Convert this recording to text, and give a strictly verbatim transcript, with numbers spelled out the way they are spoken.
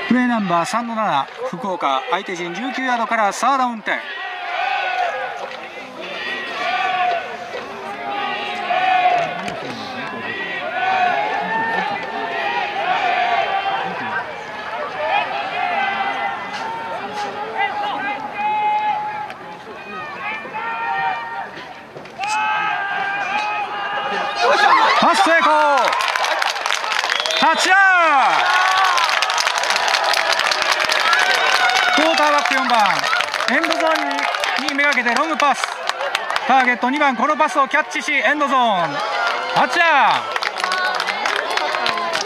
プレーナンバーさんのなな、福岡、相手陣じゅうきゅうヤードからサード運転。パス成功、タッチダウン。クォーターバックよんばん、エンドゾーンにめがけてロングパス、ターゲットにばん、このパスをキャッチしエンドゾーン、タッチダウン。